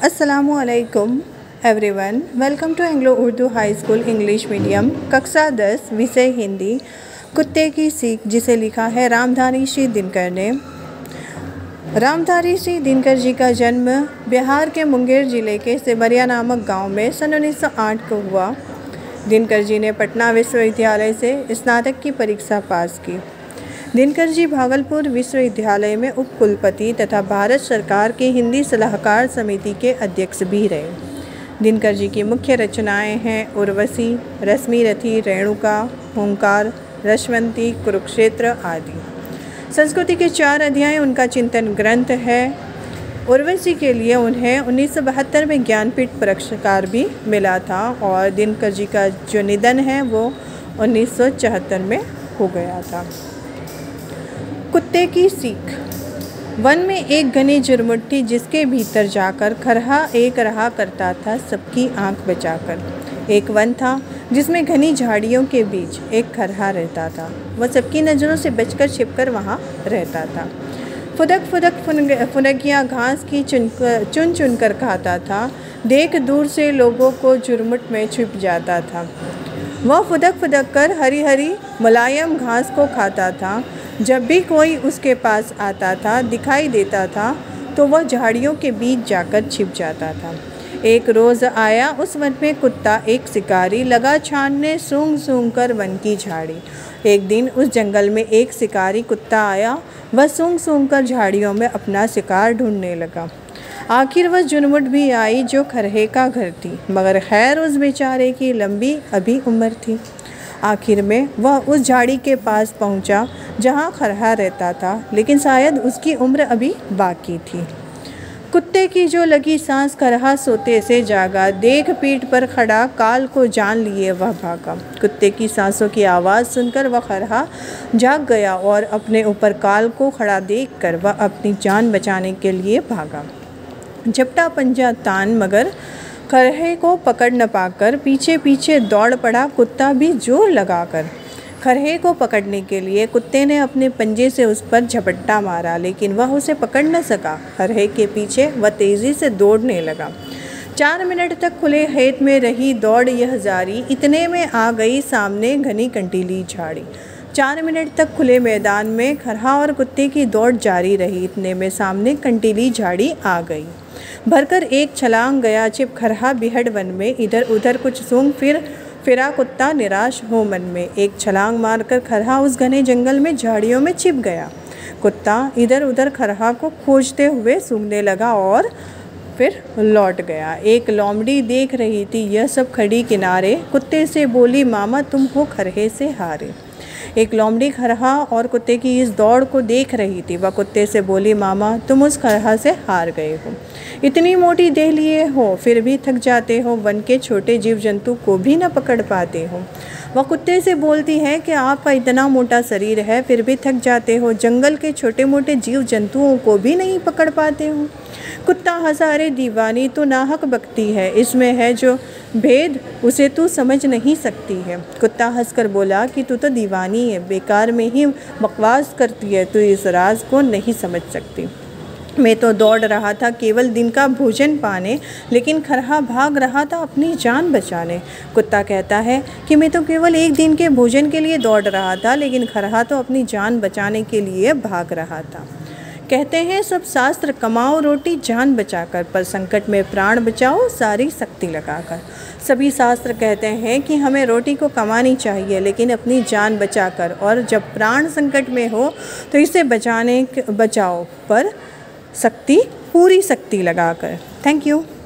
अस्सलामुअलैकुम everyone, welcome to Anglo Urdu high school English medium कक्षा 10 विषय हिंदी। कुत्ते की सीख, जिसे लिखा है रामधारी श्री दिनकर ने। रामधारी श्री दिनकर जी का जन्म बिहार के मुंगेर जिले के सेमरिया नामक गांव में सन 1908 को हुआ। दिनकर जी ने पटना विश्वविद्यालय से स्नातक की परीक्षा पास की। दिनकर जी भागलपुर विश्वविद्यालय में उप कुलपति तथा भारत सरकार की हिंदी सलाहकार समिति के अध्यक्ष भी रहे। दिनकर जी की मुख्य रचनाएं हैं उर्वशी, रश्मिरथी, रेणुका, हुंकार, रसवंती, कुरुक्षेत्र आदि। संस्कृति के 4 अध्याय उनका चिंतन ग्रंथ है। उर्वशी के लिए उन्हें 1972 में ज्ञानपीठ पुरस्कार भी मिला था और दिनकर जी का जो निधन है वो 1974 में हो गया था। कुत्ते की सीख। वन में एक घनी झुरमुट थी, जिसके भीतर जाकर खरहा एक रहा करता था सबकी आंख बचाकर। एक वन था जिसमें घनी झाड़ियों के बीच एक खरहा रहता था। वह सबकी नज़रों से बचकर छिपकर वहाँ रहता था। फुदक फुदक फुनगियाँ घास की चुन चुन कर खाता था। देख दूर से लोगों को झुरमुट में छिप जाता था। वह फुदक फुदक कर हरी हरी मुलायम घास को खाता था। जब भी कोई उसके पास आता था, दिखाई देता था, तो वह झाड़ियों के बीच जाकर छिप जाता था। एक रोज़ आया उस वन में कुत्ता, एक शिकारी, लगा छानने सूंघ सूंघ कर वन की झाड़ी। एक दिन उस जंगल में एक शिकारी कुत्ता आया। वह सूंघ सूंघ कर झाड़ियों में अपना शिकार ढूंढने लगा। आखिर वह झुरमुट भी आई जो खरहे का घर थी, मगर खैर उस बेचारे की लंबी अभी उम्र थी। आखिर में वह उस झाड़ी के पास पहुंचा जहां खरहा रहता था, लेकिन शायद उसकी उम्र अभी बाकी थी। कुत्ते की जो लगी सांस, खरहा सोते से जागा। देख पीठ पर खड़ा काल को जान लिए वह भागा। कुत्ते की सांसों की आवाज़ सुनकर वह खरहा जाग गया और अपने ऊपर काल को खड़ा देखकर वह अपनी जान बचाने के लिए भागा। झपटा पंजा तान, मगर खरहे को पकड़ न पाकर पीछे पीछे दौड़ पड़ा कुत्ता भी जोर लगाकर। खरहे को पकड़ने के लिए कुत्ते ने अपने पंजे से उस पर झपट्टा मारा, लेकिन वह उसे पकड़ न सका। खरहे के पीछे वह तेज़ी से दौड़ने लगा। 4 मिनट तक खुले खेत में रही दौड़ यह जारी। इतने में आ गई सामने घनी कंटीली झाड़ी। 4 मिनट तक खुले मैदान में खरहा और कुत्ते की दौड़ जारी रही। इतने में सामने कंटीली झाड़ी आ गई। भरकर एक छलांग गया छिप खरहा बिहड़ वन में। इधर उधर कुछ सूंघ फिरा कुत्ता निराश हो मन में। एक छलांग मारकर खरहा उस घने जंगल में झाड़ियों में छिप गया। कुत्ता इधर उधर खरहा को खोजते हुए सूंघने लगा और फिर लौट गया। एक लोमड़ी देख रही थी यह सब खड़ी किनारे। कुत्ते से बोली, मामा तुम हो खरहे से हारे। एक लोमड़ी खरहा और कुत्ते की इस दौड़ को देख रही थी। वह कुत्ते से बोली, मामा तुम उस खरहा से हार गए हो। इतनी मोटी देह लिए हो, फिर भी थक जाते हो। वन के छोटे जीव जंतु को भी न पकड़ पाते हो। वह कुत्ते से बोलती है कि आपका इतना मोटा शरीर है, फिर भी थक जाते हो। जंगल के छोटे मोटे जीव जंतुओं को भी नहीं पकड़ पाते हो। कुत्ता हंसा, अरे दीवानी, तो नाहक बकती है। इसमें है जो भेद उसे तू समझ नहीं सकती है। कुत्ता हंसकर बोला कि तू तो दीवानी है, बेकार में ही बकवास करती है, तू इस राज को नहीं समझ सकती। मैं तो दौड़ रहा था केवल दिन का भोजन पाने, लेकिन खरहा भाग रहा था अपनी जान बचाने। कुत्ता कहता है कि मैं तो केवल एक दिन के भोजन के लिए दौड़ रहा था, लेकिन खरहा तो अपनी जान बचाने के लिए भाग रहा था। कहते हैं सब शास्त्र, कमाओ रोटी जान बचाकर, पर संकट में प्राण बचाओ सारी शक्ति लगाकर। सभी शास्त्र कहते हैं कि हमें रोटी को कमानी चाहिए, लेकिन अपनी जान बचाकर, और जब प्राण संकट में हो तो इसे बचाओ पर शक्ति, पूरी शक्ति लगाकर। Thank you.